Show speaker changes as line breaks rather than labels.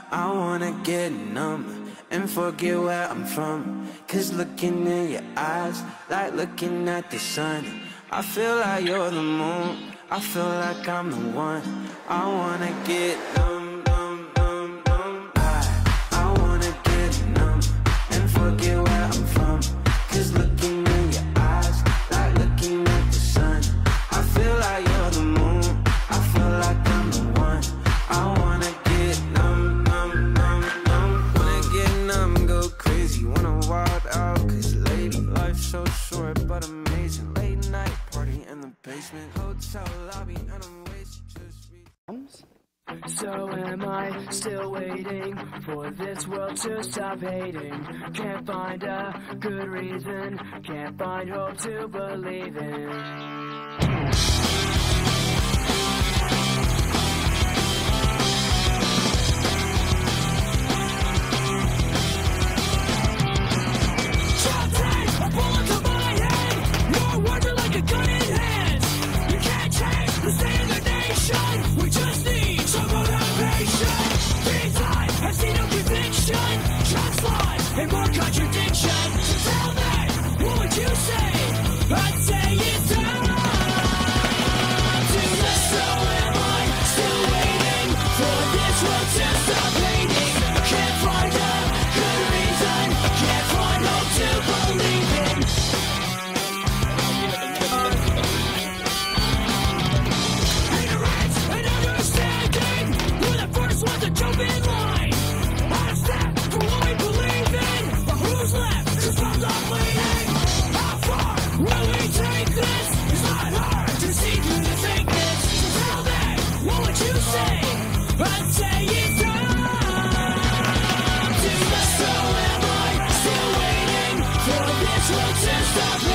I wanna get numb and forget where I'm from. Cause looking in your eyes, like looking at the sun. I feel like you're the moon, I feel like I'm the one. I wanna get numb, numb, numb, numb. I wanna get numb and forget where I'm from. Cause looking in your eyes, like looking at the sun. I feel like you're the moon, I feel like I'm the one. I wanna get numb, numb, numb, numb. Wanna get numb, go crazy, wanna wild out. Cause lady, life's so short but amazing. Late night party in the basement, hotel lobby, and I'm wasted just
So am I still waiting for this world to stop hating? Can't find a good reason, can't find hope to believe in. And more contradiction. So tell me, what would you say? I'd say it's time to let. So am I still waiting for this world to stop hating? Can't find a good reason, can't find hope to believe in. Ignorance and understanding, we're the first ones to jump in line. Out of step for what we believe in. Who's left? Who's from the bleeding? How far will we take this? It's not hard to see through the fakeness. So tell me, what would you say? I'd say it's time to let. So am I still waiting for this world to stop?